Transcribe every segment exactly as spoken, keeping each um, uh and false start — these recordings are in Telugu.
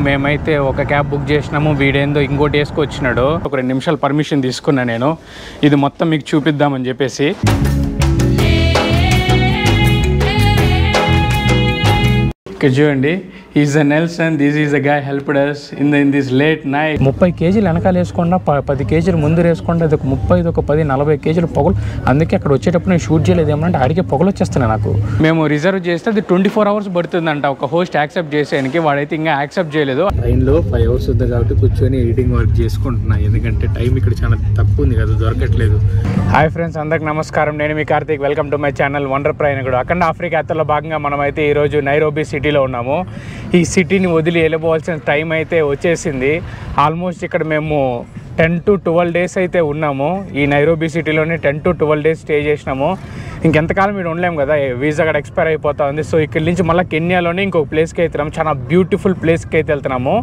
మేమైతే ఒక క్యాబ్ బుక్ చేసినాము, వీడేందో ఇంకోటి వేసుకొచ్చినాడు. ఒక రెండు నిమిషాలు పర్మిషన్ తీసుకున్నా నేను, ఇది మొత్తం మీకు చూపిద్దామని చెప్పేసి. ఇక్కడ చూడండి, is a Nelson, this is a guy helped us in in this late night. ముప్పై కేజీలు వెనకాల వేసుకుండా పది కేజీలు ముందు వేసుకుండా ఇది ఒక ముప్పై ఇది ఒక పది నలభై కేజీలు పొగలు. అందుకే అక్కడ వచ్చేటప్పుడు నేను షూట్ చేయలేదు, ఏమంటే ఆడికే పొగలు వచ్చేస్తున్నాయి నాకు. మేము రిజర్వ్ చేస్తే అది ట్వంటీ ఫోర్ అవర్స్ పడుతుందంట ఒక హోస్ట్ యాక్సెప్ట్ చేసేయడానికి. వాడైతే ఇంకా యాక్సెప్ట్ చేయలేదు. ట్రైన్లో ఫైవ్ అవర్స్ ఉంది కాబట్టి కూర్చొని ఎడిటింగ్ వర్క్ చేసుకుంటున్నా, ఎందుకంటే టైం ఇక్కడ చాలా తక్కువ ఉంది కదా, దొరకట్లేదు. హాయ్ ఫ్రెండ్స్, అందరికి నమస్కారం. నేను మీ Karthik, welcome to my channel wonder ప్రయాణికుడు. అఖండ ఆఫ్రికా యాత్రలో భాగంగా మనమైతే ఈరోజు నైరోబీ సిటీలో ఉన్నాము. ఈ సిటీని వదిలి వెళ్ళిపోవాల్సిన టైం అయితే వచ్చేసింది. ఆల్మోస్ట్ ఇక్కడ మేము టెన్ టు ట్వెల్వ్ డేస్ అయితే ఉన్నాము. ఈ నైరోబీ సిటీలోనే ten to twelve days stay చేసినాము. ఇంకెంతకాలం మీరు ఉండలేము కదా, వీసా కూడా ఎక్స్పైర్ అయిపోతా ఉంది. సో ఇక్కడి నుంచి మళ్ళీ కెన్యాలోనే ఇంకొక ప్లేస్కి వెళ్తున్నాము, చాలా బ్యూటిఫుల్ ప్లేస్కి అయితే వెళ్తున్నాము.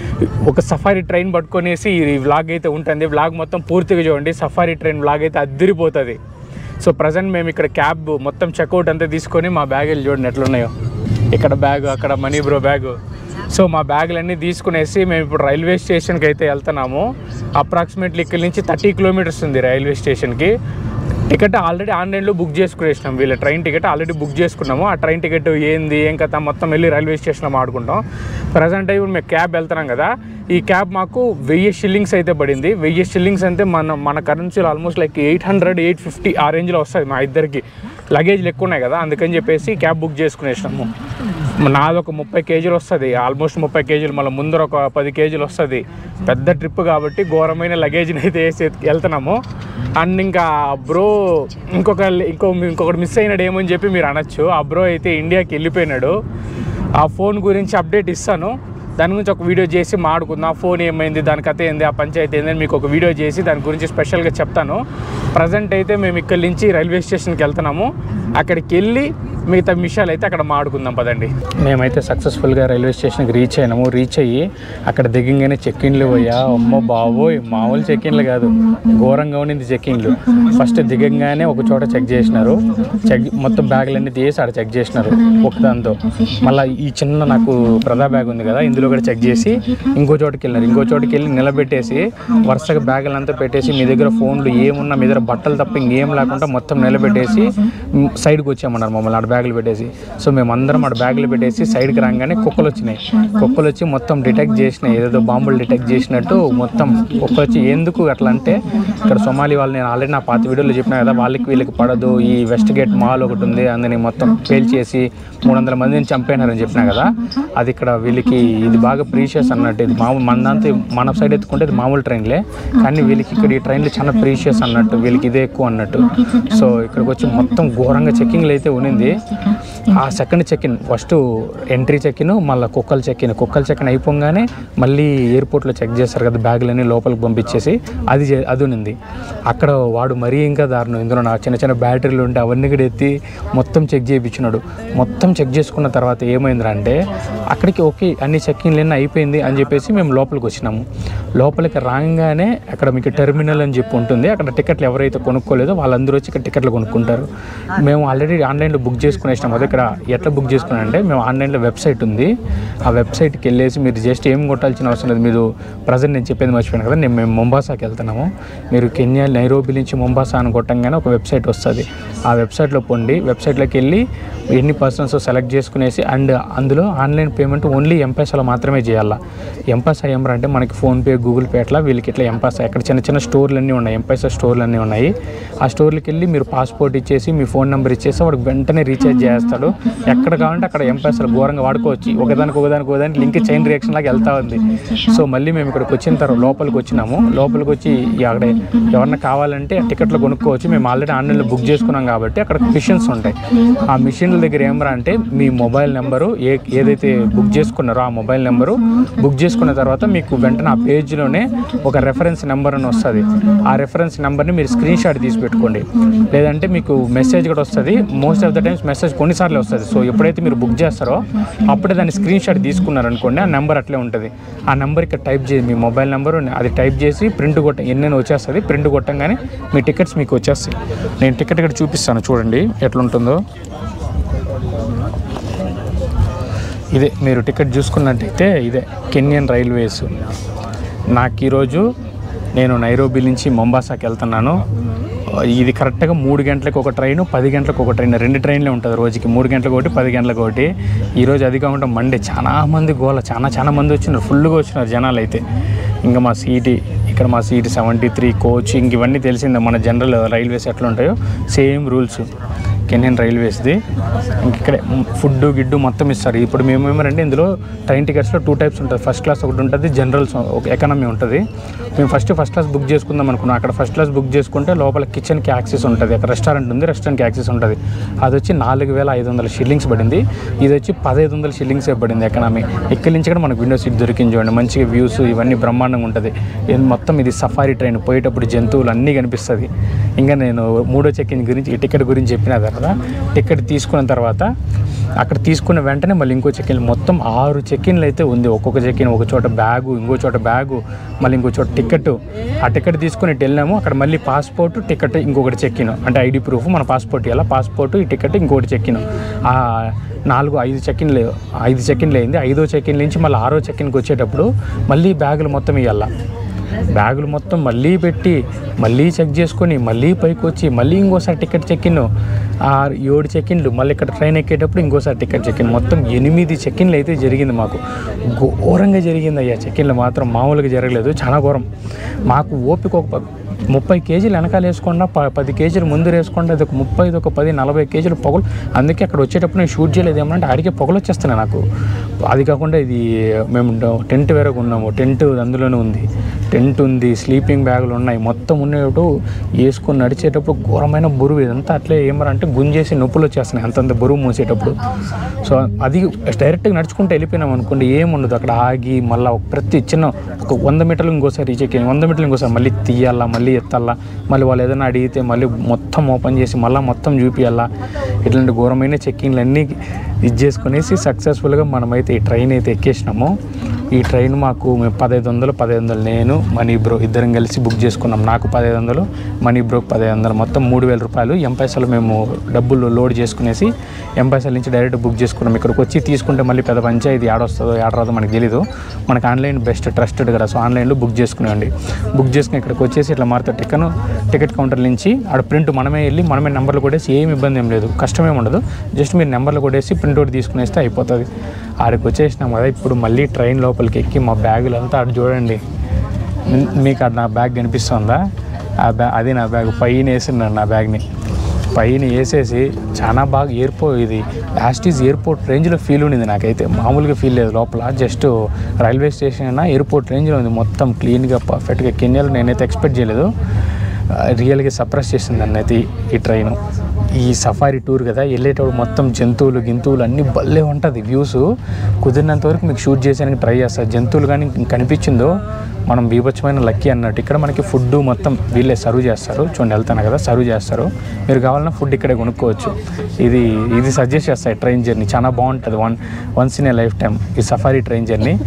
ఒక సఫారీ ట్రైన్ పట్టుకొనేసి ఈ వ్లాగ్ అయితే ఉంటుంది. వ్లాగ్ మొత్తం పూర్తిగా చూడండి, సఫారీ ట్రైన్ వ్లాగ్ అయితే అద్దరిపోతుంది. సో ప్రజెంట్ మేము ఇక్కడ క్యాబ్ మొత్తం చెక్అవుట్ అంతా తీసుకొని మా బ్యాగులు చూడండి ఎట్లున్నాయో. ఇక్కడ బ్యాగు, అక్కడ మనీ బ్రో బ్యాగు. సో మా బ్యాగులన్నీ తీసుకునేసి మేము ఇప్పుడు రైల్వే స్టేషన్కి అయితే వెళ్తున్నాము. అప్రాక్సిమేట్లీ ఇక్కడ నుంచి థర్టీ కిలోమీటర్స్ ఉంది రైల్వే స్టేషన్కి. టికెట్ ఆల్రెడీ ఆన్లైన్లో బుక్ చేసుకునేసినాం, వీళ్ళ ట్రైన్ టికెట్ ఆల్రెడీ బుక్ చేసుకున్నాము. ఆ ట్రైన్ టికెట్ ఏంది ఏం కథ మొత్తం వెళ్ళి రైల్వే స్టేషన్లో మాడుకుంటాం. ప్రజెంట్ ఇప్పుడు మేము క్యాబ్ వెళ్తున్నాం కదా, ఈ క్యాబ్ మాకు వెయ్యి షిల్లింగ్స్ అయితే పడింది. వెయ్యి షిల్లింగ్స్ అంటే మన మన కరెన్సీలో almost like eight hundred eight fifty ఆ రేంజ్లో వస్తుంది. మా ఇద్దరికి లగేజ్లు ఎక్కువ ఉన్నాయి కదా, అందుకని చెప్పేసి క్యాబ్ బుక్ చేసుకునేసినాము. నాది ఒక ముప్పై కేజీలు వస్తుంది, ఆల్మోస్ట్ ముప్పై కేజీలు, మళ్ళీ ముందర ఒక పది కేజీలు వస్తుంది. పెద్ద ట్రిప్ కాబట్టి ఘోరమైన లగేజ్ని అయితే వేసి వెళ్తున్నాము. అండ్ ఇంకా బ్రో ఇంకొక ఇంకో ఇంకొకటి మిస్ అయినాడు ఏమని చెప్పి మీరు అనొచ్చు. ఆ బ్రో అయితే ఇండియాకి వెళ్ళిపోయినాడు. ఆ ఫోన్ గురించి అప్డేట్ ఇస్తాను, దాని గురించి ఒక వీడియో చేసి మాడుకుందాం. ఆ ఫోన్ ఏమైంది, దాని కథ ఏంది, ఆ పంచాయతీ ఏంది అని మీకు ఒక వీడియో చేసి దాని గురించి స్పెషల్గా చెప్తాను. ప్రజెంట్ అయితే మేము ఇక్కడి నుంచి రైల్వే స్టేషన్కి వెళ్తున్నాము. అక్కడికి వెళ్ళి మిగతా విషయాలు అయితే అక్కడ మాడుకుందాం పదండి. మేమైతే సక్సెస్ఫుల్గా రైల్వే స్టేషన్కి రీచ్ అయినాము. రీచ్ అయ్యి అక్కడ దిగంగానే చెక్ఇన్లు పోయా. అమ్మో బాబోయ్, మామూలు చెక్ఇన్లు కాదు, ఘోరంగా ఉన్నింది చెక్ఇన్లు. ఫస్ట్ దిగంగానే ఒక చోట చెక్ చేసినారు, చెక్ మొత్తం బ్యాగులన్నీ తీసి ఆడ చెక్ చేసినారు ఒక దాంతో. మళ్ళీ ఈ చిన్న నాకు ప్రదా బ్యాగ్ ఉంది కదా, ఇందులో కూడా చెక్ చేసి ఇంకో చోటుకి వెళ్ళినారు. ఇంకో చోటుకి వెళ్ళి నిలబెట్టేసి వరుసగా బ్యాగులంతా పెట్టేసి మీ దగ్గర ఫోన్లు ఏమున్నా, మీ దగ్గర బట్టలు తప్ప ఇంకేం లేకుండా మొత్తం నిలబెట్టేసి సైడ్కి వచ్చామన్నారు మమ్మల్ని ఆడ బ్యాగులు పెట్టేసి. సో మేము అందరం ఆడ బ్యాగులు పెట్టేసి సైడ్కి రాగానే కుక్కలు వచ్చినాయి. కుక్కలు వచ్చి మొత్తం డిటెక్ట్ చేసినాయి, ఏదో బాంబులు డిటెక్ట్ చేసినట్టు మొత్తం కుక్కలు వచ్చి. ఎందుకు అట్లా అంటే ఇక్కడ సొమాలి వాళ్ళు, నేను ఆల్రెడీ నా పాత వీడియోలో చెప్పినా కదా, వాళ్ళకి వీళ్ళకి పడదు. ఈ వెస్ట్ గేట్ మాల్ ఒకటి ఉంది, అందుని మొత్తం పేల్చేసి మూడు వందల మందిని చంపేనారని చెప్పినా కదా, అది ఇక్కడ వీళ్ళకి ఇది బాగా ప్రీషియస్ అన్నట్టు. ఇది మామూలు మనదంతా మన సైడ్ ఎత్తుకుంటే ఇది మామూలు ట్రైన్లే, కానీ వీళ్ళకి ఇక్కడ ఈ ట్రైన్లు చాలా ప్రీషియస్ అన్నట్టు, వీళ్ళకి ఇదే ఎక్కువ అన్నట్టు. సో ఇక్కడికి వచ్చి మొత్తం ఘోరంగా చెక్కింగ్లు అయితే ఉన్నింది. ఆ second check in, first entry check in, మళ్ళీ కుక్కలు చెక్ఇన్. కుక్కలు చెక్ఇన్ అయిపోగానే మళ్ళీ ఎయిర్పోర్ట్లో చెక్ చేస్తారు కదా బ్యాగులన్నీ లోపలికి పంపించేసి, అది అది ఉన్నింది. అక్కడ వాడు మరీ ఇంకా దారుణం, ఇందులో నా చిన్న చిన్న బ్యాటరీలు ఉంటే అవన్నీ కూడా ఎత్తి మొత్తం చెక్ చేయించినాడు. మొత్తం చెక్ చేసుకున్న తర్వాత ఏమైందిరా అంటే అక్కడికి ఓకే అన్ని చెక్ఇన్లు అన్నీ అయిపోయింది అని చెప్పేసి మేము లోపలికి వచ్చినాము. లోపలికి రాగానే అక్కడ మీకు టెర్మినల్ అని చెప్పి ఉంటుంది, అక్కడ టికెట్లు ఎవరైతే కొనుక్కోలేదో వాళ్ళందరూ వచ్చి ఇక్కడ టికెట్లు కొనుక్కుంటారు. మేము ఆల్రెడీ ఆన్లైన్లో బుక్ చేసుకునేసినాం. అదే ఇక్కడ ఎట్లా బుక్ చేసుకున్నానంటే మేము ఆన్లైన్లో వెబ్సైట్ ఉంది, ఆ వెబ్సైట్కి వెళ్ళేసి మీరు జస్ట్ ఏం కొట్టాల్సిన అవసరం లేదు. మీరు ప్రజెంట్ నేను చెప్పేది మర్చిపోయాను కదా, నేను మేము మొంబాసాకి వెళ్తున్నాము. మీరు కెన్యా నైరోబీ నుంచి మొంబాసా అని కొట్టంగానే ఒక వెబ్సైట్ వస్తుంది. ఆ వెబ్సైట్లో పొండి, వెబ్సైట్లోకి వెళ్ళి ఎన్ని పర్సన్స్ సెలెక్ట్ చేసుకునేసి, అండ్ అందులో ఆన్లైన్ పేమెంట్ ఓన్లీ ఎంపైసాలో మాత్రమే చేయాలా. ఎంపైసా ఏమరా అంటే మనకి ఫోన్పే గూగుల్ పే అట్లా వీళ్ళకి ఇట్లా ఎంపైసా ఇక్కడ చిన్న చిన్న స్టోర్లు అన్నీ ఉన్నాయి, ఎంపైసా స్టోర్లు అన్నీ ఉన్నాయి. ఆ స్టోర్లకి వెళ్ళి మీరు పాస్పోర్ట్ ఇచ్చేసి మీ ఫోన్ నెంబర్ ఇచ్చేసి వాడికి వెంటనే రీఛార్జ్ చేస్తాడు. ఎక్కడ కావాలంటే అక్కడ ఎంపైసాలు ఘోరంగా వాడుకోవచ్చు. ఒకదానికి ఒకదానికి ఒకదానికి లింక్ చైన్ రియాక్షన్ లాగా వెళ్తా ఉంది. సో మళ్ళీ మేము ఇక్కడికి వచ్చిన తర్వాత లోపలికి వచ్చినాము. లోపలికి వచ్చి అక్కడ ఎవరన్నా కావాలంటే టికెట్లు కొనుక్కోవచ్చు. మేము ఆల్రెడీ ఆన్లైన్లో బుక్ చేసుకున్నాం కాబట్టి అక్కడ మిషన్స్ ఉంటాయి. ఆ మిషన్ల దగ్గర ఏమరా అంటే మీ మొబైల్ నెంబరు ఏ ఏదైతే బుక్ చేసుకున్నారో ఆ మొబైల్ నెంబరు బుక్ చేసుకున్న తర్వాత మీకు వెంటనే ఆ పేజ్లోనే ఒక రెఫరెన్స్ నెంబర్ అని వస్తుంది. ఆ రెఫరెన్స్ నెంబర్ని మీరు స్క్రీన్ షాట్ తీసి పెట్టుకోండి, లేదంటే మీకు మెసేజ్ కూడా వస్తుంది. Most of the times message కొన్నిసార్లు వస్తుంది. సో ఎప్పుడైతే మీరు బుక్ చేస్తారో అప్పుడే దాన్ని స్క్రీన్ షాట్ తీసుకున్నారనుకోండి, ఆ నెంబర్ అట్లే ఉంటుంది. ఆ నెంబర్ ఇక్కడ టైప్ చేసి మీ మొబైల్ నెంబరు అది టైప్ చేసి ప్రింట్ కొట్ట ఎన్నైనా వచ్చేస్తుంది. ప్రింట్ కొట్టంగానే మీ టికెట్స్ మీకు వచ్చేస్తాయి. నేను టికెట్ ఇక్కడ చూపిస్తాను చూడండి ఎట్లుంటుందో. ఇదే మీరు టికెట్ చూసుకున్నట్టయితే ఇదే కెన్యన్ రైల్వేస్. నాకు ఈరోజు నేను నైరోబీ నుంచి మొంబాసాకి వెళ్తున్నాను. ఇది కరెక్ట్గా మూడు గంటలకు ఒక ట్రైను, పది గంటలకు ఒక ట్రైన్, రెండు ట్రైన్లే ఉంటుంది రోజుకి. మూడు గంటలకు ఒకటి, పది గంటలకు ఒకటి. ఈరోజు అది కాకుండా మండే చాలా మంది గోల, చాలా చాలా మంది వచ్చినారు, ఫుల్గా వచ్చినారు జనాలు అయితే. ఇంకా మా సీటీ ఇక్కడ మా సీటీ సెవెంటీ త్రీ కోచ్ ఇంక ఇవన్నీ తెలిసిందే మన జనరల్ రైల్వేస్ ఎట్లా ఉంటాయో సేమ్ రూల్స్ కెన్యన్ రైల్వేస్ది. ఇంక ఇక్కడే ఫుడ్ గిడ్డు మొత్తం ఇస్తారు. ఇప్పుడు మేము ఏమరంటే ఇందులో ట్రైన్ టికెట్స్లో టూ టైప్స్ ఉంటుంది. ఫస్ట్ క్లాస్ ఒకటి ఉంటుంది, జనరల్ ఒక ఎకానమీ ఉంటుంది. మేము ఫస్ట్ ఫస్ట్ క్లాస్ బుక్ చేసుకుందాం అనుకున్నాం. అక్కడ ఫస్ట్ క్లాస్ బుక్ చేసుకుంటే లోపల కిచెన్కి యాక్సెస్ ఉంటుంది, అక్కడ రెస్టారెంట్ ఉంది, రెస్టారెంట్కి యాక్సెస్ ఉంటుంది. అది వచ్చి నాలుగు వేల ఐదు వందల షిల్లింగ్స్ పడింది. ఇది వచ్చి పదహైదు వందల షిల్లింగ్సే పడింది ఎకానమీ. ఇక్కడి నుంచి కూడా మనకు విండో సీట్ దొరికింది చూడండి, మంచిగా వ్యూస్ ఇవన్నీ బ్రహ్మాండంగా ఉంటుంది. మొత్తం ఇది సఫారీ ట్రైన్, పోయేటప్పుడు జంతువులు అన్నీ కనిపిస్తుంది. ఇంకా నేను మూడో చెక్కిన్ గురించి ఈ టికెట్ గురించి చెప్పిన తర్వాత టికెట్ తీసుకున్న తర్వాత అక్కడ తీసుకున్న వెంటనే మళ్ళీ ఇంకో చెక్కిన్, మొత్తం ఆరు చెక్కిన్లు అయితే ఉంది. ఒక్కొక్క చెక్కిన్ ఒక చోట బ్యాగు, ఇంకో చోట బ్యాగు, మళ్ళీ ఇంకో చోట టికెట్. ఆ టికెట్ తీసుకుని ఇటు వెళ్ళాము. అక్కడ మళ్ళీ పాస్పోర్ట్, టికెట్, ఇంకొకటి చెక్కిన్, అంటే ఐడి ప్రూఫ్, మన పాస్పోర్ట్ ఇలా పాస్పోర్ట్, ఈ టికెట్, ఇంకొకటి చెక్కిన్. ఆ నాలుగు ఐదు చెక్కిన్లు ఐదు చెక్కిన్లు అయింది. ఐదో చెక్కిన్ నుంచి మళ్ళీ ఆరో చెక్కిన్కి వచ్చేటప్పుడు మళ్ళీ బ్యాగులు మొత్తం ఇవ్వాల. బ్యాగులు మొత్తం మళ్ళీ పెట్టి మళ్ళీ చెక్ చేసుకొని మళ్ళీ పైకి వచ్చి మళ్ళీ ఇంకోసారి టికెట్ చెక్కిన్, ఆ ఏడు చెక్కిన్లు. మళ్ళీ ఇక్కడ ట్రైన్ ఎక్కేటప్పుడు ఇంకోసారి టికెట్ చెక్కిన్. మొత్తం ఎనిమిది చెక్కిన్లు అయితే జరిగింది మాకు. ఘోరంగా జరిగింది అయ్యా. చెక్కిన్లు మాత్రం మామూలుగా జరగలేదు, చాలా ఘోరం. మాకు ఓపిక ఒక ముప్పై కేజీలు వెనకాల వేసుకుండా ప పది కేజీలు ముందు వేసుకుండా అది ఒక ముప్పై ఇది ఒక పది నలభై కేజీలు పొగలు. అందుకే అక్కడ వచ్చేటప్పుడు నేను షూట్ చేయలేదు. ఏమంటే ఆడికే పొగలు వచ్చేస్తున్నాయి నాకు. అది కాకుండా ఇది మేము టెంట్ వేరే ఉన్నాము, టెంట్ అందులోనే ఉంది, టెంట్ ఉంది, స్లీపింగ్ బ్యాగులు ఉన్నాయి, మొత్తం ఉండేటప్పుడు వేసుకొని నడిచేటప్పుడు ఘోరమైన బరువు. ఇదంతా అట్లే ఏమరంటే గుంజేసి నొప్పులు వచ్చేస్తున్నాయి అంతంత బరువు మోసేటప్పుడు. సో అది డైరెక్ట్గా నడుచుకుంటూ వెళ్ళిపోయినాం అనుకోండి, ఏముండదు. అక్కడ ఆగి మళ్ళీ ప్రతి చిన్న ఒక వంద మీటర్లు ఇంకోసారి రీచ్ ఎక్కి వంద మీటర్లు ఇంకోసారి మళ్ళీ తీయాలా, మళ్ళీ ఎత్తాలా, మళ్ళీ వాళ్ళు ఏదైనా అడిగితే మళ్ళీ మొత్తం ఓపెన్ చేసి మళ్ళీ మొత్తం చూపించాలా. ఇట్లాంటి ఘోరమైన చెక్కింగ్లు అన్నీ ఇది చేసుకునేసి సక్సెస్ఫుల్గా మనమైతే ఈ ట్రైన్ అయితే ఎక్కేసినాము. ఈ ట్రైన్ మాకు మేము పదహైదు వందలు పదహైదు వందలు నేను మనీ బ్రో ఇద్దరం కలిసి బుక్ చేసుకున్నాం. నాకు పదహైదు వందలు మనీ బ్రోకి పదహైదు వందలు మొత్తం మూడు వేల రూపాయలు ఎంపైసలు మేము డబ్బులు లోడ్ చేసుకునేసి ఎంపైసల నుంచి డైరెక్ట్ బుక్ చేసుకున్నాం. ఇక్కడికి వచ్చి తీసుకుంటే మళ్ళీ పెద్ద పంచాయతీ ఆడొస్తుందో ఆడరాదో మనకు తెలీదు. మనకు ఆన్లైన్ బెస్ట్ ట్రస్టెడ్ కదా, సో ఆన్లైన్లో బుక్ చేసుకునేవండి. బుక్ చేసుకుని ఇక్కడికి వచ్చేసి ఇట్లా మారుతా టికెట్ టికెట్ కౌంటర్ నుంచి ఆడ ప్రింట్ మనమే వెళ్ళి మనమే నెంబర్లు కొట్టేసి ఏమి ఇబ్బంది ఏం లేదు, కష్టమేమి ఉండదు. జస్ట్ మీరు నెంబర్లు కొట్టేసి ప్రింట్అవుట్ తీసుకునేస్తే అయిపోతుంది. ఆడికి వచ్చేసినాం కదా. ఇప్పుడు మళ్ళీ ట్రైన్ లోపలికి ఎక్కి మా బ్యాగులు అంతా అటు చూడండి, మీకు అది నా బ్యాగ్ కనిపిస్తుందా? ఆ బ్యాగ్ అది నా బ్యాగ్ పైన వేసినాను. నా బ్యాగ్ని పైన వేసేసి చాలా బాగా ఎయిర్పోర్ట్, ఇది యాస్టీస్ ఎయిర్పోర్ట్ రేంజ్లో ఫీల్ ఉండింది నాకైతే. మామూలుగా ఫీల్ లేదు లోపల, జస్ట్ రైల్వే స్టేషన్ అయినా ఎయిర్పోర్ట్ రేంజ్లో ఉంది. మొత్తం క్లీన్గా పర్ఫెక్ట్గా. కెన్యాలో నేనైతే ఎక్స్పెక్ట్ చేయలేదు. రియల్గా సర్ప్రైజ్ చేసింది అన్నైతే ఈ ట్రైను. ఈ సఫారీ టూర్ కదా, వెళ్ళేటప్పుడు మొత్తం జంతువులు గింతువులు అన్నీ భలే ఉంటుంది. వ్యూస్ కుదిరినంత వరకు మీకు షూట్ చేసేందుకు ట్రై చేస్తారు. జంతువులు కానీ కనిపించిందో మనం బీభత్సమైన లక్కీ అన్నట్టు. ఇక్కడ మనకి ఫుడ్ మొత్తం వీళ్ళే సర్వ్ చేస్తారు. చూడండి వెళ్తాను కదా, సర్వ్ చేస్తారు. మీరు కావాలన్నా ఫుడ్ ఇక్కడే కొనుక్కోవచ్చు. ఇది ఇది సజెస్ట్ చేస్తాయి ట్రైన్ జర్నీ, చాలా బాగుంటుంది. One once in a lifetime ఈ సఫారీ ట్రైన్ జర్నీ.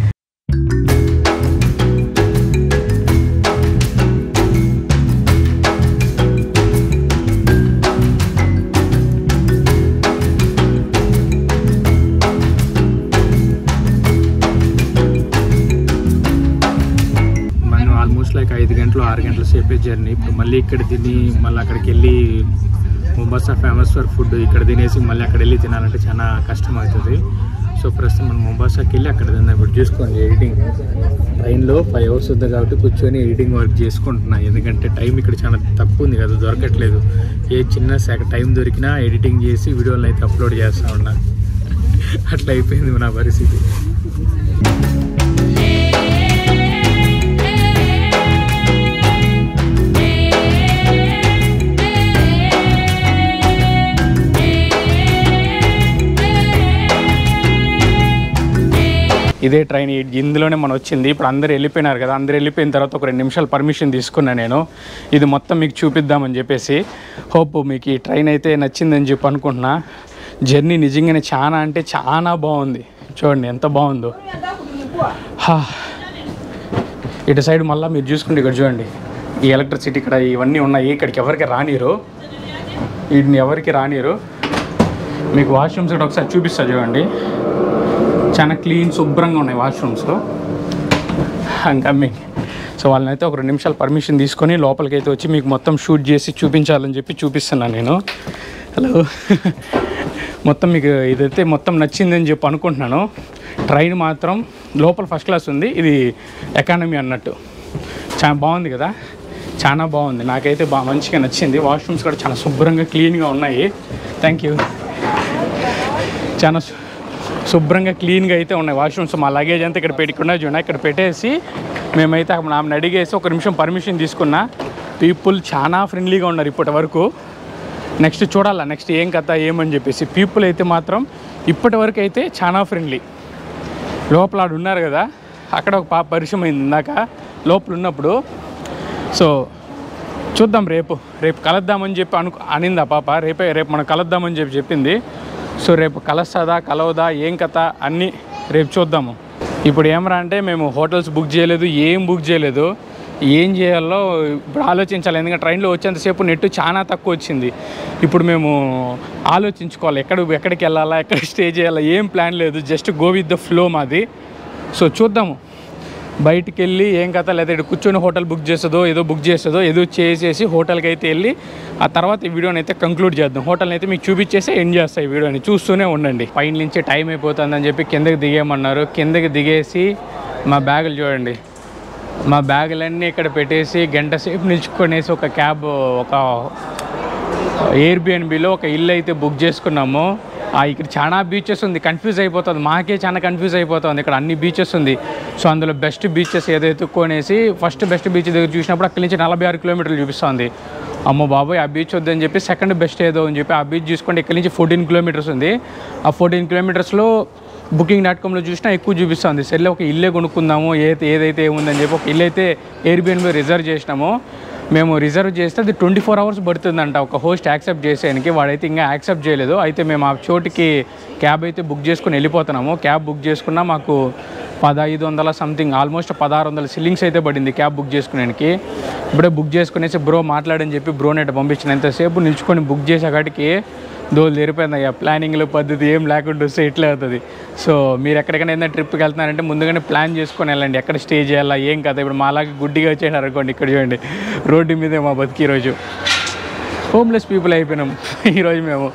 లైక్ ఐదు గంటలు ఆరు గంటల సేపే జర్నీ. ఇప్పుడు మళ్ళీ ఇక్కడ తిని మళ్ళీ అక్కడికి వెళ్ళి మొంబాసా ఫేమస్ ఫర్ ఫుడ్, ఇక్కడ తినేసి మళ్ళీ అక్కడ వెళ్ళి తినాలంటే చాలా కష్టం అవుతుంది. సో ప్రస్తుతం మనం మొంబాసాకి వెళ్ళి అక్కడ తిందాం. ఇప్పుడు చూసుకోండి ఎడిటింగ్ ట్రైన్లో ఫైవ్ అవర్స్ ఉంది కాబట్టి కూర్చొని ఎడిటింగ్ వర్క్ చేసుకుంటున్నా. ఎందుకంటే టైం ఇక్కడ చాలా తక్కువ ఉంది కదా, దొరకట్లేదు. ఏ చిన్న శాఖ టైం దొరికినా ఎడిటింగ్ చేసి వీడియోలు అయితే అప్లోడ్ చేస్తూ ఉన్నా. అట్లా అయిపోయింది నా పరిస్థితి. ఇదే ట్రైన్ ఇందులోనే మనం వచ్చింది. ఇప్పుడు అందరు వెళ్ళిపోయినారు కదా, అందరు వెళ్ళిపోయిన తర్వాత ఒక రెండు నిమిషాలు పర్మిషన్ తీసుకున్నా నేను. ఇది మొత్తం మీకు చూపిద్దామని చెప్పేసి. హోప్ మీకు ఈ ట్రైన్ అయితే నచ్చిందని చెప్పి అనుకుంటున్నా. జర్నీ నిజంగానే చాలా అంటే చాలా బాగుంది. చూడండి ఎంత బాగుందో. ఇటు సైడ్ మళ్ళీ మీరు చూసుకుంటే ఇక్కడ చూడండి ఈ ఎలక్ట్రిసిటీ ఇక్కడ ఇవన్నీ ఉన్నాయి. ఇక్కడికి ఎవరికి రానిరు, వీటిని ఎవరికి రానిరు. మీకు వాష్రూమ్స్ కూడా ఒకసారి చూపిస్తా చూడండి. చాలా క్లీన్ శుభ్రంగా ఉన్నాయి వాష్రూమ్స్. I'm coming. సో వాళ్ళని అయితే ఒక రెండు నిమిషాలు పర్మిషన్ తీసుకొని లోపలికి అయితే వచ్చి మీకు మొత్తం షూట్ చేసి చూపించాలని చెప్పి చూపిస్తున్నాను నేను. హలో, మొత్తం మీకు ఇదైతే మొత్తం నచ్చిందని చెప్పి అనుకుంటున్నాను. ట్రైన్ మాత్రం లోపల ఫస్ట్ క్లాస్ ఉంది, ఇది ఎకానమీ అన్నట్టు. చాలా బాగుంది కదా, చాలా బాగుంది. నాకైతే బాగా మంచిగా నచ్చింది. వాష్రూమ్స్ కూడా చాలా శుభ్రంగా క్లీన్గా ఉన్నాయి. Thank you. చాలా శుభ్రంగా క్లీన్గా అయితే ఉన్నాయి వాష్రూమ్స్. మా లగేజ్ అంతా ఇక్కడ పెట్టుకున్నా చూడ, ఇక్కడ పెట్టేసి మేమైతే అక్కడ ఆమెను అడిగేసి ఒక నిమిషం పర్మిషన్ తీసుకున్నా. పీపుల్ చాలా ఫ్రెండ్లీగా ఉన్నారు ఇప్పటి వరకు. నెక్స్ట్ చూడాలా నెక్స్ట్ ఏం కథ ఏమని చెప్పేసి. పీపుల్ అయితే మాత్రం ఇప్పటి వరకు అయితే చాలా ఫ్రెండ్లీ. లోపల ఆడు ఉన్నారు కదా, అక్కడ ఒక పాప పరిచయం అయింది ఇందాక లోపల ఉన్నప్పుడు. సో చూద్దాం, రేపు రేపు కలుద్దామని చెప్పి అను అనింది ఆ పాప. రేపే రేపు మనం కలుద్దామని చెప్పి చెప్పింది. సో రేపు కలుస్తుందా కలవదా ఏం కథ అన్నీ రేపు చూద్దాము. ఇప్పుడు ఏమరా అంటే మేము హోటల్స్ బుక్ చేయలేదు, ఏం బుక్ చేయలేదు. ఏం చేయాలో ఇప్పుడు ఆలోచించాలి. ఎందుకంటే ట్రైన్లో వచ్చేంతసేపు నెట్ చాలా తక్కువ వచ్చింది. ఇప్పుడు మేము ఆలోచించుకోవాలి ఎక్కడ ఎక్కడికి వెళ్ళాలా, ఎక్కడ స్టే చేయాలా, ఏం ప్లాన్ లేదు. Just go with the flow మాది. సో చూద్దాము బయటికి వెళ్ళి ఏం కథ, లేదా ఇక్కడ కూర్చొని హోటల్ బుక్ చేస్తుందో ఏదో బుక్ చేస్తుందో ఏదో చేసేసి హోటల్కి అయితే వెళ్ళి ఆ తర్వాత ఈ వీడియోని అయితే కంక్లూడ్ చేద్దాం. హోటల్ని అయితే మీకు చూపించేసి ఎండ్ చేస్తాయి ఈ వీడియోని, చూస్తూనే ఉండండి. పైన నుంచి టైం అయిపోతుందని చెప్పి కిందకి దిగేయమన్నారు. కిందకి దిగేసి మా బ్యాగులు చూడండి, మా బ్యాగులన్నీ ఇక్కడ పెట్టేసి గంట సేపు నిల్చుకొనేసి ఒక క్యాబ్, ఒక ఎయిర్బిఎన్బిలో ఒక ఇల్లు అయితే బుక్ చేసుకున్నాము. ఇక్కడ చాలా బీచెస్ ఉంది, కన్ఫ్యూజ్ అయిపోతుంది. మాకే చాలా కన్ఫ్యూజ్ అయిపోతుంది. ఇక్కడ అన్ని బీచెస్ ఉంది. సో అందులో బెస్ట్ బీచెస్ ఏదో ఎత్తుక్కొనేసి ఫస్ట్ బెస్ట్ బీచ్ దగ్గర చూసినప్పుడు అక్కడి నుంచి నలభై ఆరు కిలోమీటర్లు చూపిస్తుంది. అమ్మో బాబోయ్, ఆ బీచ్ వద్దని చెప్పి సెకండ్ బెస్ట్ ఏదో అని చెప్పి ఆ బీచ్ చూసుకుంటే ఇక్కడి నుంచి ఫోర్టీన్ కిలోమీటర్స్ ఉంది. ఆ ఫోర్టీన్ కిలోమీటర్స్లో బుకింగ్ డాట్ కామ్లో చూసినా ఎక్కువ చూపిస్తుంది. సరే ఒక ఇల్లే కొనుక్కుందాము, ఏదైతే ఏదైతే ఏముందని చెప్పి ఒక ఇల్లు అయితే ఎయిర్బిఎన్బి రిజర్వ్ చేసినాము. మేము రిజర్వ్ చేస్తే అది ట్వంటీ ఫోర్ అవర్స్ పడుతుందంట ఒక హోస్ట్ యాక్సెప్ట్ చేసేయడానికి. వాడైతే ఇంకా యాక్సెప్ట్ చేయలేదు. అయితే మేము ఆ చోటుకి క్యాబ్ అయితే బుక్ చేసుకుని వెళ్ళిపోతున్నాము. క్యాబ్ బుక్ చేసుకున్నా మాకు పదహైదు వందల సంథింగ్ ఆల్మోస్ట్ పదహారు వందల సిల్లింగ్స్ అయితే పడింది క్యాబ్ బుక్ చేసుకునేకి. ఇప్పుడే బుక్ చేసుకునేసి బ్రో మాట్లాడని చెప్పి బ్రోనైతే పంపించిన. ఎంతసేపు నిల్చుకొని బుక్ చేసేకాడికి దోలు తెరిపోయింది. అయ్యా ప్లానింగ్లో పద్ధతి ఏం లేకుండా వస్తే ఇట్లే అవుతుంది. సో మీరు ఎక్కడికైనా ఏదైనా ట్రిప్కి వెళ్తున్నారంటే ముందుగానే ప్లాన్ చేసుకొని వెళ్ళండి, ఎక్కడ స్టే చేయాలా ఏం కదా. ఇప్పుడు మా అలాగే గుడ్డిగా వచ్చేసారు అనుకోండి, ఇక్కడ చూడండి రోడ్డు మీదే మా బతికి ఈరోజు హోమ్లెస్ పీపుల్ అయిపోయినాం ఈరోజు మేము.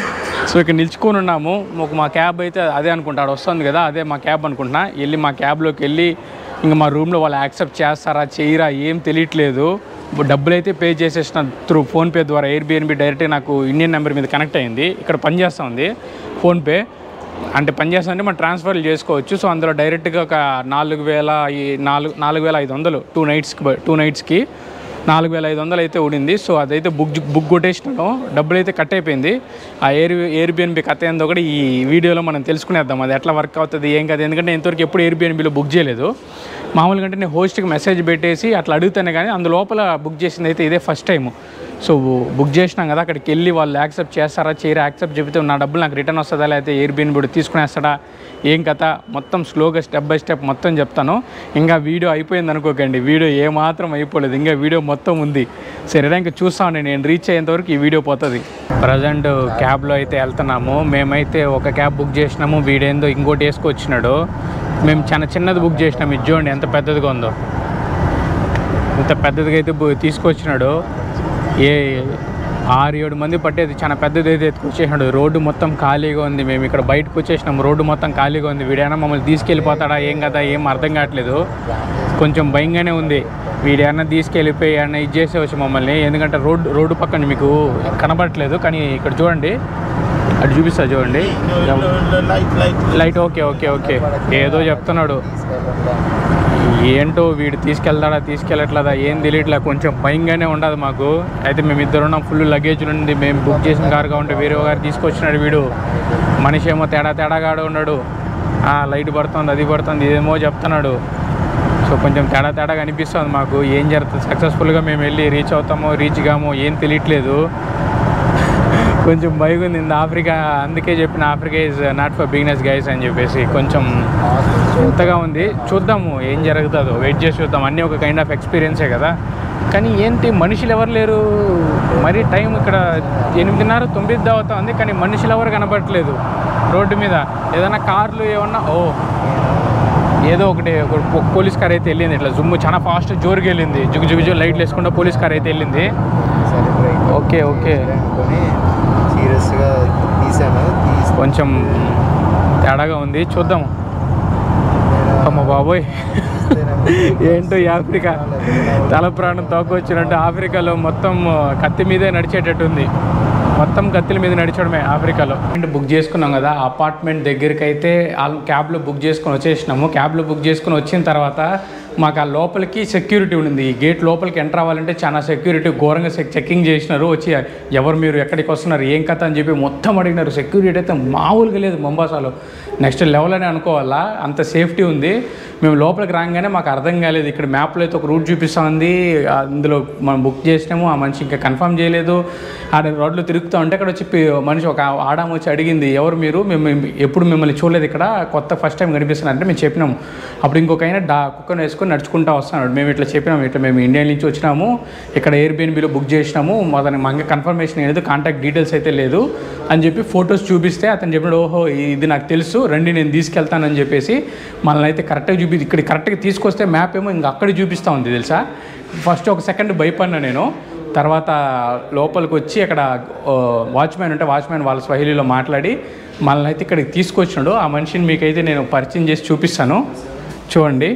సో ఇక్కడ నిల్చుకొని ఉన్నాము. ఒక మా క్యాబ్ అయితే అదే అనుకుంటాడు వస్తుంది కదా, అదే మా క్యాబ్ అనుకుంటున్నా. వెళ్ళి మా క్యాబ్లోకి వెళ్ళి ఇంకా మా రూమ్లో వాళ్ళు యాక్సెప్ట్ చేస్తారా చేయరా ఏం తెలియట్లేదు. డబ్బులు అయితే పే చేసేసిన త్రూ ఫోన్పే ద్వారా. ఎయిర్బిఎన్బి డైరెక్ట్గా నాకు ఇండియన్ నెంబర్ మీద కనెక్ట్ అయింది. ఇక్కడ పనిచేస్తూ ఉంది ఫోన్పే, అంటే పనిచేస్తా అంటే మనం ట్రాన్స్ఫర్లు చేసుకోవచ్చు. సో అందులో డైరెక్ట్గా ఒక నాలుగు వేల ఈ నాలుగు నాలుగు వేల ఐదు వందలు టూ నైట్స్కి టూ నైట్స్కి నాలుగు వేల ఐదు వందలు అయితే ఉండింది. సో అదైతే బుక్ బుక్ కొట్టేసినాను, డబ్బులు అయితే కట్ అయిపోయింది. ఆ ఎయిర్ ఎయిర్బిఎన్బి కథ ఏందో కూడా ఈ వీడియోలో మనం తెలుసుకునేద్దాం, అది ఎట్లా వర్క్ అవుతుంది ఏం కదా. ఎందుకంటే ఇంతవరకు ఎప్పుడు ఎయిర్బిఎన్బిలో బుక్ చేయలేదు. మామూలుగా అంటే నేను హోస్ట్కి మెసేజ్ పెట్టేసి అట్లా అడుగుతానే కానీ అందులోపల బుక్ చేసింది అయితే ఇదే ఫస్ట్ టైము. సో బుక్ చేసినాం కదా, అక్కడికి వెళ్ళి వాళ్ళు యాక్సెప్ట్ చేస్తారా చేయరా, యాక్సెప్ట్ చెబితే నా డబ్బులు నాకు రిటర్న్ వస్తుందా లేకపోతే ఎయిర్బిఎన్బి తీసుకునేస్తాడా ఏం కథ మొత్తం స్లోగా స్టెప్ బై స్టెప్ మొత్తం చెప్తాను. ఇంకా వీడియో అయిపోయింది అనుకోకండి, వీడియో ఏమాత్రం అయిపోలేదు, ఇంకా వీడియో మొత్తం ఉంది. సరే ఇంకా చూస్తాను, నేను రీచ్ అయ్యేంతవరకు ఈ వీడియో పోతుంది. ప్రజెంట్ క్యాబ్లో అయితే వెళ్తున్నాము. మేమైతే ఒక క్యాబ్ బుక్ చేసినాము, వీడేందో ఇంకోటి వేసుకొచ్చినాడు. మేము చాలా చిన్నది బుక్ చేసినాము, ఇది చూడండి ఎంత పెద్దదిగా ఉందో. ఇంత పెద్దదిగా అయితే తీసుకొచ్చినాడు. ఏ ఆరు ఏడు మంది పట్టేది చాలా పెద్దది అయితే ఎత్తుకొచ్చేసినాడు. రోడ్డు మొత్తం ఖాళీగా ఉంది. మేము ఇక్కడ బయటకు వచ్చేసినాం, రోడ్డు మొత్తం ఖాళీగా ఉంది. వీడైనా మమ్మల్ని తీసుకెళ్ళిపోతాడా ఏం కదా ఏం అర్థం కావట్లేదు. కొంచెం భయంగానే ఉంది. వీడైనా తీసుకెళ్ళిపోయి ఏమన్నా ఇది చేసేవచ్చు మమ్మల్ని, ఎందుకంటే రోడ్డు రోడ్డు పక్కన మీకు కనబడట్లేదు. కానీ ఇక్కడ చూడండి, అటు చూపిస్తా చూడండి లైట్. ఓకే ఓకే ఓకే ఏదో చెప్తున్నాడు, ఏంటో వీడు తీసుకెళ్తాడా తీసుకెళ్ళట్లేదా ఏం తెలియట్లే. కొంచెం భయంగానే ఉండదు మాకు. అయితే మేము ఇద్దరున్నాం, ఫుల్ లగేజ్ ఉంది. మేము బుక్ చేసిన కారుగా ఉంటే వేరే గారు తీసుకొచ్చినాడు. వీడు మనిషి ఏమో తేడా తేడాగాడు ఉన్నాడు. లైట్ పడుతుంది అది పడుతుంది ఇదేమో చెప్తున్నాడు. సో కొంచెం తేడా తేడాగా అనిపిస్తుంది మాకు. ఏం జరుగుతుంది, సక్సెస్ఫుల్గా మేము వెళ్ళి రీచ్ అవుతామో రీచ్ కామో ఏం తెలియట్లేదు. కొంచెం భయం ఉంది. ఆఫ్రికా అందుకే చెప్పిన Africa is not for beginners guys అని చెప్పేసి కొంచెం కొత్తగా ఉంది. చూద్దాము ఏం జరుగుతుందో, వెయిట్ చేసి చూద్దాం. అన్నీ ఒక కైండ్ ఆఫ్ ఎక్స్పీరియన్సే కదా. కానీ ఏంటి మనుషులు ఎవరు లేరు. మరి టైం ఇక్కడ ఎనిమిదిన్నర తొమ్మిది అవుతా ఉంది, కానీ మనుషులు ఎవరు కనబడట్లేదు. రోడ్డు మీద ఏదైనా కార్లు ఏమన్నా ఓ ఏదో ఒకటి ఒక పోలీస్ కార్ అయితే వెళ్ళింది ఇట్లా జుమ్ము చాలా ఫాస్ట్ జోరుగా వెళ్ళింది జుగు జుగు జు లైట్లు వేసుకుంటా పోలీస్ కార్ అయితే వెళ్ళింది ఓకే ఓకే సీరియస్గా తీసాను కొంచెం తేడాగా ఉంది చూద్దాం అమ్మ బాబోయ్ ఏంటో ఈ ఆఫ్రికా తల ప్రాణం తోకొచ్చినట్టు ఆఫ్రికాలో మొత్తం కత్తి మీదే నడిచేటట్టు ఉంది మొత్తం కత్తిల మీద నడిచడమే ఆఫ్రికాలో బుక్ చేసుకున్నాం కదా అపార్ట్మెంట్ దగ్గరికి అయితే క్యాబ్లో బుక్ చేసుకొని వచ్చేసినాము క్యాబ్లో బుక్ చేసుకొని వచ్చిన తర్వాత మాకు ఆ లోపలికి సెక్యూరిటీ ఉండింది ఈ గేట్ లోపలికి ఎంటర్ అవ్వాలంటే చాలా సెక్యూరిటీ ఘోరంగా చెక్కింగ్ చేసినారు వచ్చి ఎవరు మీరు ఎక్కడికి వస్తున్నారు ఏం కథ అని చెప్పి మొత్తం అడిగినారు సెక్యూరిటీ అయితే మామూలుగా లేదు మొంబాసాలో నెక్స్ట్ లెవెల్ అని అనుకోవాలా అంత సేఫ్టీ ఉంది మేము లోపలికి రాగానే మాకు అర్థం కాలేదు ఇక్కడ మ్యాప్లో అయితే ఒక రూట్ చూపిస్తుంది అందులో మనం బుక్ చేసినాము ఆ మనిషి ఇంకా కన్ఫర్మ్ చేయలేదు ఆ రోడ్లో తిరుగుతూ ఉంటే అక్కడ వచ్చి మనిషి ఒక ఆడామ వచ్చి అడిగింది ఎవరు మీరు మేము ఎప్పుడు మిమ్మల్ని చూడలేదు ఇక్కడ కొత్త ఫస్ట్ టైం కనిపిస్తున్నారంటే మేము చెప్పినాము అప్పుడు ఇంకొక అయినా డా కుక్కను వేసుకొని నడుచుకుంటూ వస్తున్నాడు మేము ఇట్లా చెప్పినాము ఇట్లా మేము ఇండియా నుంచి వచ్చినాము ఇక్కడ ఎయిర్బిఎన్బిలో బుక్ చేసినాము అతనికి మంగ కన్ఫర్మేషన్ లేదు కాంటాక్ట్ డీటెయిల్స్ అయితే లేదు అని చెప్పి ఫొటోస్ చూపిస్తే అతను చెప్పినాడు ఓహో ఇది నాకు తెలుసు రండి నేను తీసుకెళ్తానని చెప్పేసి మనల్ని అయితే కరెక్ట్గా చూపి ఇక్కడ కరెక్ట్గా తీసుకొస్తే మ్యాప్ ఏమో ఇంకా అక్కడ చూపిస్తూ ఉంది తెలుసా ఫస్ట్ ఒక సెకండ్ భయపడినా నేను తర్వాత లోపలికి వచ్చి అక్కడ వాచ్మ్యాన్ ఉంటే వాచ్మ్యాన్ వాళ్ళ స్వహిలీలో మాట్లాడి మనల్ని అయితే ఇక్కడికి తీసుకొచ్చినాడు ఆ మనిషిని మీకైతే నేను పరిచయం చేసి చూపిస్తాను చూడండి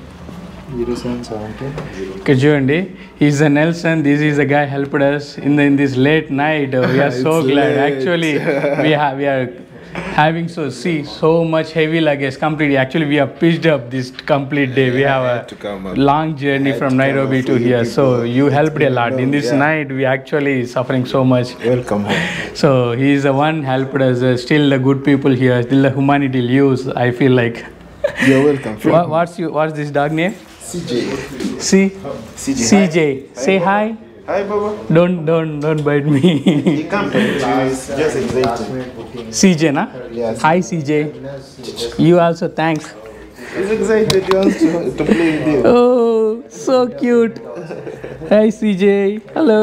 ఇక్కడ చూడండి is the Nelson this is the guy helped us in the in this late night we are so glad actually we have we are having so see so much heavy luggage completely actually we have pitched up this complete day we have a long journey from Nairobi to here so you helped a lot in this night we actually suffering so much welcome home so he is the one helped us uh, still the good people here still the humanity lives I feel like you're welcome what, what's you what's this dog name C J C C J C J say hi hi baba don't don't don't bite me he can't he's just excited C J na yes hi C J you also thanks he's excited he wants to, to play with you oh so cute hi C J hello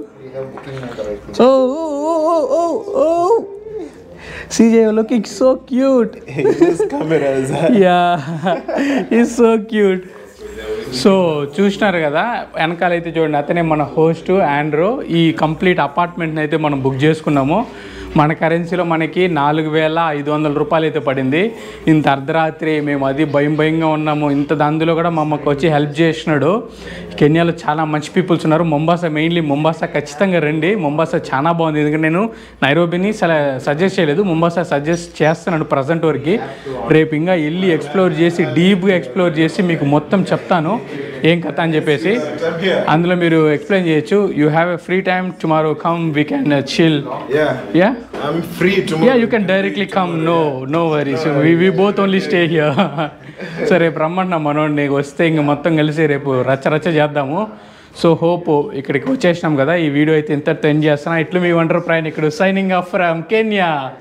oh oh oh oh oh C J you're looking so cute he uses cameras yeah he's so cute so చూసినారు కదా వెనకాలైతే చూడండి అతనే మన హోస్ట్ ఆండ్రో ఈ కంప్లీట్ అపార్ట్మెంట్ని అయితే మనం బుక్ చేసుకున్నాము మన కరెన్సీలో మనకి నాలుగు వేల ఐదు వందల రూపాయలు అయితే పడింది ఇంత అర్ధరాత్రి మేము అది భయం భయంగా ఉన్నాము ఇంత అందులో కూడా మమ్మకు వచ్చి హెల్ప్ చేసినాడు కెన్యాలో చాలా మంచి పీపుల్స్ ఉన్నారు మొంబాసా మెయిన్లీ మొంబాసా ఖచ్చితంగా రండి మొంబాసా చాలా బాగుంది ఎందుకంటే నేను నైరోబీని సజెస్ట్ చేయలేదు మొంబాసా సజెస్ట్ చేస్తున్నాను ప్రజెంట్ వరకు రేపు ఇంకా వెళ్ళి ఎక్స్ప్లోర్ చేసి డీప్గా ఎక్స్ప్లోర్ చేసి మీకు మొత్తం చెప్తాను ఏం కథ అని చెప్పేసి అందులో మీరు ఎక్స్ప్లెయిన్ చేయొచ్చు you have a free time tomorrow come we can chill yeah I'm free tomorrow yeah you can directly come no no worries we we both only stay here so రేపు రమ్మన్నా మనోడిని వస్తే ఇంక మొత్తం కలిసి రేపు రచ్చ రచ్చ చేద్దాము సో హోప్ ఇక్కడికి వచ్చేసినాం కదా ఈ వీడియో అయితే ఇంతటితో ఎండ్ చేస్తున్నా ఇట్లు మీ వండర్ ప్రయాణికుడు సైనింగ్ ఆఫ్ ఫ్రమ్ కెన్యా